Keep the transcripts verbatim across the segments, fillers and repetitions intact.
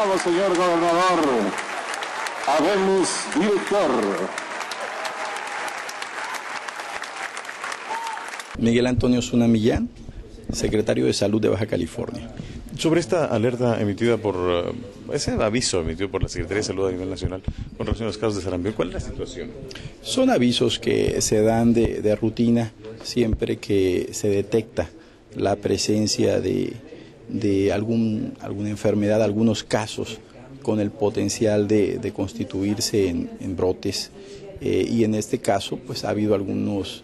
Bravo, señor gobernador. Habemos director. Miguel Antonio Zuna Millán, secretario de Salud de Baja California. Sobre esta alerta emitida por, uh, ese aviso emitido por la Secretaría de Salud a nivel nacional con relación a los casos de sarampión, ¿cuál es la situación? Son avisos que se dan de, de rutina siempre que se detecta la presencia de, de algún, alguna enfermedad, algunos casos con el potencial de, de constituirse en, en brotes. Eh, y en este caso, pues ha habido algunos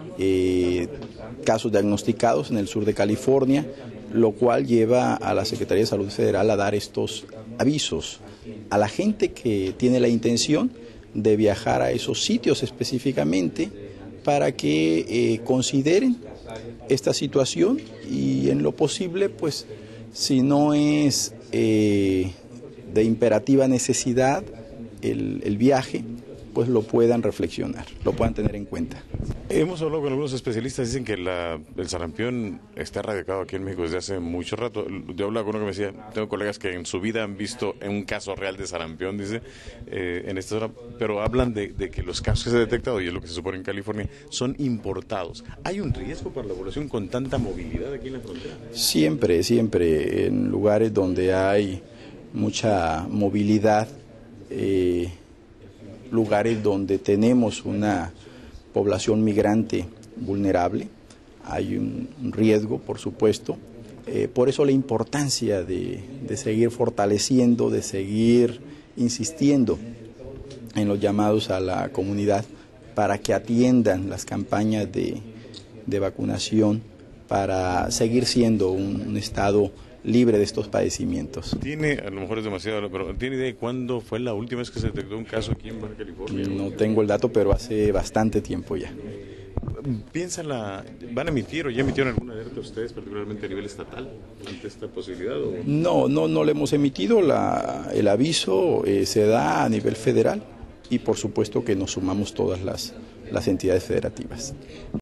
eh, casos diagnosticados en el sur de California, lo cual lleva a la Secretaría de Salud Federal a dar estos avisos a la gente que tiene la intención de viajar a esos sitios específicamente para que eh, consideren esta situación y en lo posible, pues, si no es eh, de imperativa necesidad el, el viaje, pues lo puedan reflexionar, lo puedan tener en cuenta. Hemos hablado con algunos especialistas, dicen que la, el sarampión está erradicado aquí en México desde hace mucho rato. Yo hablaba con uno que me decía, tengo colegas que en su vida han visto un caso real de sarampión, dice, eh, en esta zona, pero hablan de, de que los casos que se han detectado, y es lo que se supone en California, son importados. ¿Hay un riesgo para la población con tanta movilidad aquí en la frontera? Siempre, siempre, en lugares donde hay mucha movilidad, eh, lugares donde tenemos una población migrante vulnerable, hay un, un riesgo, por supuesto. Eh, por eso la importancia de, de seguir fortaleciendo, de seguir insistiendo en los llamados a la comunidad para que atiendan las campañas de, de vacunación para seguir siendo un, un estado libre de estos padecimientos. ¿Tiene, a lo mejor es demasiado, pero ¿tiene idea de cuándo fue la última vez que se detectó un caso aquí en Baja California? No tengo el dato, pero hace bastante tiempo ya. ¿Piensan la, van a emitir o ya emitieron alguna alerta ustedes, particularmente a nivel estatal, ante esta posibilidad? ¿O? No, no, no le hemos emitido. La, el aviso eh, se da a nivel federal y por supuesto que nos sumamos todas las, las entidades federativas.